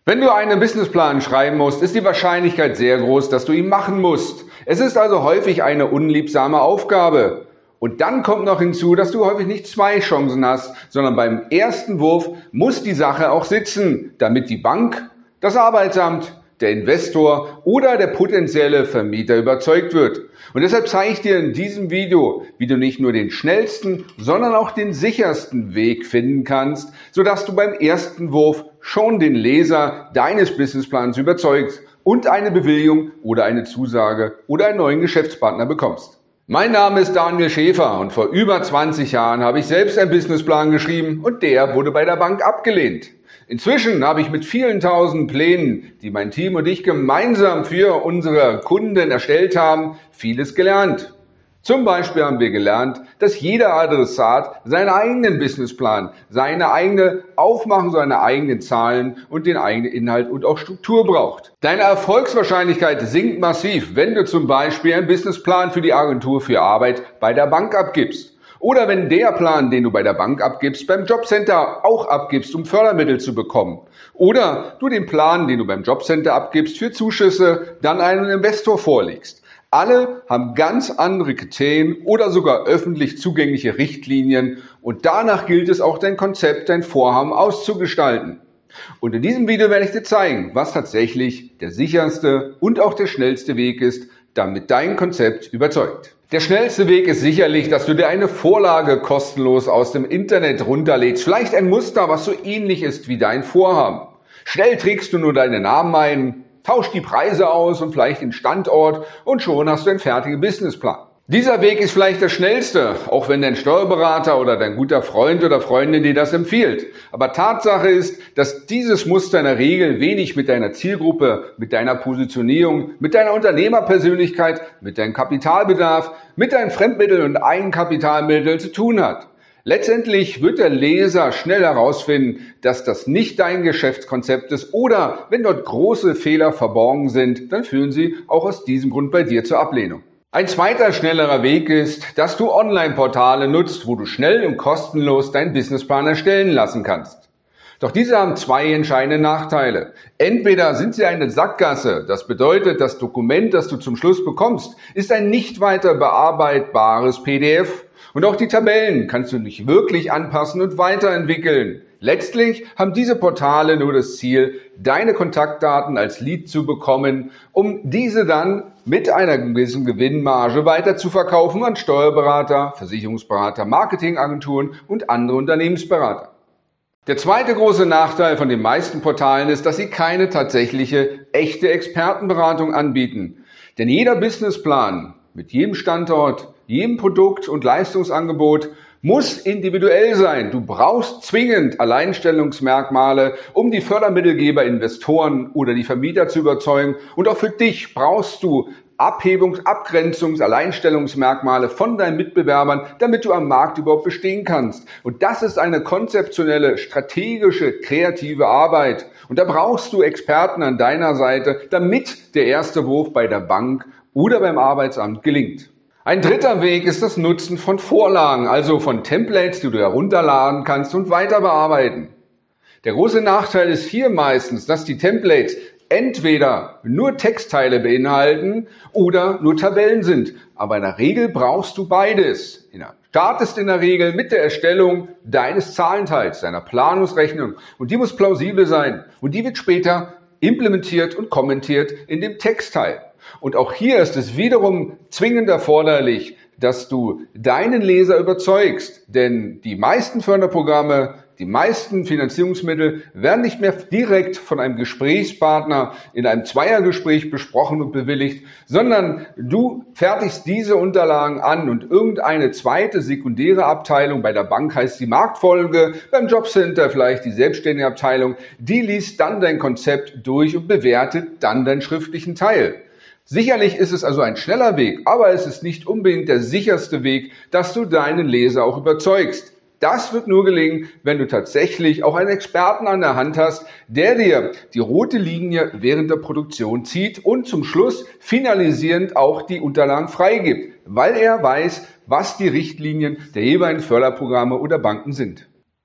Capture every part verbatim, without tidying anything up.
Wenn du einen Businessplan schreiben musst, ist die Wahrscheinlichkeit sehr groß, dass du ihn machen musst. Es ist also häufig eine unliebsame Aufgabe. Und dann kommt noch hinzu, dass du häufig nicht zwei Chancen hast, sondern beim ersten Wurf muss die Sache auch sitzen, damit die Bank, das Arbeitsamt, der Investor oder der potenzielle Vermieter überzeugt wird. Und deshalb zeige ich dir in diesem Video, wie du nicht nur den schnellsten, sondern auch den sichersten Weg finden kannst, sodass du beim ersten Wurf schon den Leser deines Businessplans überzeugst und eine Bewilligung oder eine Zusage oder einen neuen Geschäftspartner bekommst. Mein Name ist Daniel Schäfer und vor über zwanzig Jahren habe ich selbst einen Businessplan geschrieben und der wurde bei der Bank abgelehnt. Inzwischen habe ich mit vielen tausend Plänen, die mein Team und ich gemeinsam für unsere Kunden erstellt haben, vieles gelernt. Zum Beispiel haben wir gelernt, dass jeder Adressat seinen eigenen Businessplan, seine eigene Aufmachung, seine eigenen Zahlen und den eigenen Inhalt und auch Struktur braucht. Deine Erfolgswahrscheinlichkeit sinkt massiv, wenn du zum Beispiel einen Businessplan für die Agentur für Arbeit bei der Bank abgibst. Oder wenn der Plan, den du bei der Bank abgibst, beim Jobcenter auch abgibst, um Fördermittel zu bekommen. Oder du den Plan, den du beim Jobcenter abgibst, für Zuschüsse dann einem Investor vorlegst. Alle haben ganz andere Kriterien oder sogar öffentlich zugängliche Richtlinien und danach gilt es auch, dein Konzept, dein Vorhaben auszugestalten. Und in diesem Video werde ich dir zeigen, was tatsächlich der sicherste und auch der schnellste Weg ist, damit dein Konzept überzeugt. Der schnellste Weg ist sicherlich, dass du dir eine Vorlage kostenlos aus dem Internet runterlädst. Vielleicht ein Muster, was so ähnlich ist wie dein Vorhaben. Schnell trägst du nur deine Namen ein, tausch die Preise aus und vielleicht den Standort und schon hast du einen fertigen Businessplan. Dieser Weg ist vielleicht der schnellste, auch wenn dein Steuerberater oder dein guter Freund oder Freundin dir das empfiehlt. Aber Tatsache ist, dass dieses Muster in der Regel wenig mit deiner Zielgruppe, mit deiner Positionierung, mit deiner Unternehmerpersönlichkeit, mit deinem Kapitalbedarf, mit deinen Fremdmitteln und Eigenkapitalmitteln zu tun hat. Letztendlich wird der Leser schnell herausfinden, dass das nicht dein Geschäftskonzept ist oder wenn dort große Fehler verborgen sind, dann führen sie auch aus diesem Grund bei dir zur Ablehnung. Ein zweiter schnellerer Weg ist, dass du Online-Portale nutzt, wo du schnell und kostenlos deinen Businessplan erstellen lassen kannst. Doch diese haben zwei entscheidende Nachteile. Entweder sind sie eine Sackgasse, das bedeutet, das Dokument, das du zum Schluss bekommst, ist ein nicht weiter bearbeitbares P D F und auch die Tabellen kannst du nicht wirklich anpassen und weiterentwickeln. Letztlich haben diese Portale nur das Ziel, deine Kontaktdaten als Lead zu bekommen, um diese dann mit einer gewissen Gewinnmarge weiter zu verkaufen an Steuerberater, Versicherungsberater, Marketingagenturen und andere Unternehmensberater. Der zweite große Nachteil von den meisten Portalen ist, dass sie keine tatsächliche, echte Expertenberatung anbieten. Denn jeder Businessplan mit jedem Standort, jedem Produkt und Leistungsangebot muss individuell sein. Du brauchst zwingend Alleinstellungsmerkmale, um die Fördermittelgeber, Investoren oder die Vermieter zu überzeugen. Und auch für dich brauchst du Abhebungs-, Abgrenzungs-, Alleinstellungsmerkmale von deinen Mitbewerbern, damit du am Markt überhaupt bestehen kannst. Und das ist eine konzeptionelle, strategische, kreative Arbeit. Und da brauchst du Experten an deiner Seite, damit der erste Wurf bei der Bank oder beim Arbeitsamt gelingt. Ein dritter Weg ist das Nutzen von Vorlagen, also von Templates, die du herunterladen kannst und weiter bearbeiten. Der große Nachteil ist hier meistens, dass die Templates entweder nur Textteile beinhalten oder nur Tabellen sind. Aber in der Regel brauchst du beides. Du startest in der Regel mit der Erstellung deines Zahlenteils, deiner Planungsrechnung. Und die muss plausibel sein. Und die wird später implementiert und kommentiert in dem Textteil. Und auch hier ist es wiederum zwingend erforderlich, dass du deinen Leser überzeugst. Denn die meisten Förderprogramme, die meisten Finanzierungsmittel werden nicht mehr direkt von einem Gesprächspartner in einem Zweiergespräch besprochen und bewilligt, sondern du fertigst diese Unterlagen an und irgendeine zweite, sekundäre Abteilung, bei der Bank heißt die Marktfolge, beim Jobcenter vielleicht die selbstständige Abteilung, die liest dann dein Konzept durch und bewertet dann deinen schriftlichen Teil. Sicherlich ist es also ein schneller Weg, aber es ist nicht unbedingt der sicherste Weg, dass du deinen Leser auch überzeugst. Das wird nur gelingen, wenn du tatsächlich auch einen Experten an der Hand hast, der dir die rote Linie während der Produktion zieht und zum Schluss finalisierend auch die Unterlagen freigibt, weil er weiß, was die Richtlinien der jeweiligen Förderprogramme oder Banken sind.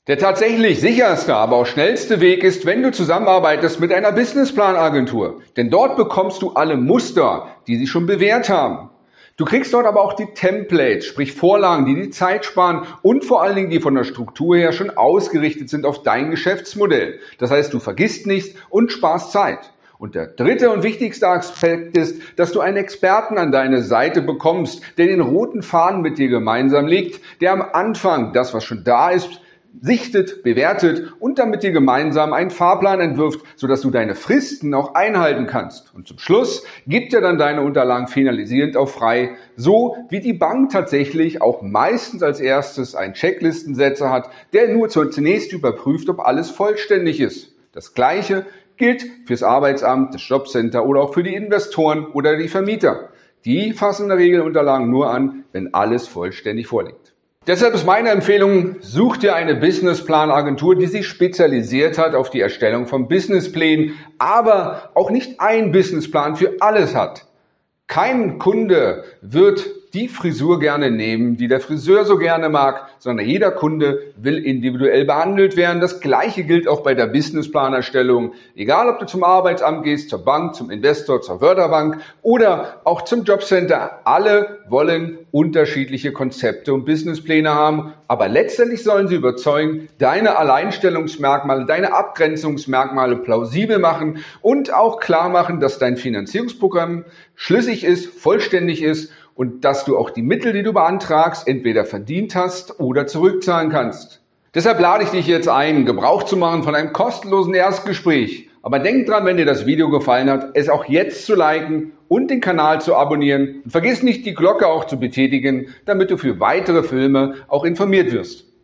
Der tatsächlich sicherste, aber auch schnellste Weg ist, wenn du zusammenarbeitest mit einer Businessplan-Agentur. Denn dort bekommst du alle Muster, die sie schon bewährt haben. Du kriegst dort aber auch die Templates, sprich Vorlagen, die die Zeit sparen und vor allen Dingen die von der Struktur her schon ausgerichtet sind auf dein Geschäftsmodell. Das heißt, du vergisst nichts und sparst Zeit. Und der dritte und wichtigste Aspekt ist, dass du einen Experten an deine Seite bekommst, der den roten Faden mit dir gemeinsam legt, der am Anfang das, was schon da ist, sichtet, bewertet und dann mit dir gemeinsam einen Fahrplan entwirft, sodass du deine Fristen auch einhalten kannst. Und zum Schluss gibt er dann deine Unterlagen finalisierend auch frei, so wie die Bank tatsächlich auch meistens als erstes einen Checklistensetzer hat, der nur zunächst überprüft, ob alles vollständig ist. Das Gleiche gilt fürs Arbeitsamt, das Jobcenter oder auch für die Investoren oder die Vermieter. Die fassen in der Regel Unterlagen nur an, wenn alles vollständig vorliegt. Deshalb ist meine Empfehlung, such dir eine Businessplan-Agentur, die sich spezialisiert hat auf die Erstellung von Businessplänen, aber auch nicht einen Businessplan für alles hat. Kein Kunde wird die Frisur gerne nehmen, die der Friseur so gerne mag, sondern jeder Kunde will individuell behandelt werden. Das Gleiche gilt auch bei der Businessplanerstellung. Egal, ob du zum Arbeitsamt gehst, zur Bank, zum Investor, zur Förderbank oder auch zum Jobcenter. Alle wollen unterschiedliche Konzepte und Businesspläne haben, aber letztendlich sollen sie überzeugen, deine Alleinstellungsmerkmale, deine Abgrenzungsmerkmale plausibel machen und auch klar machen, dass dein Finanzierungsprogramm schlüssig ist, vollständig ist und dass du auch die Mittel, die du beantragst, entweder verdient hast oder zurückzahlen kannst. Deshalb lade ich dich jetzt ein, Gebrauch zu machen von einem kostenlosen Erstgespräch. Aber denk dran, wenn dir das Video gefallen hat, es auch jetzt zu liken und den Kanal zu abonnieren. Und vergiss nicht, die Glocke auch zu betätigen, damit du für weitere Filme auch informiert wirst.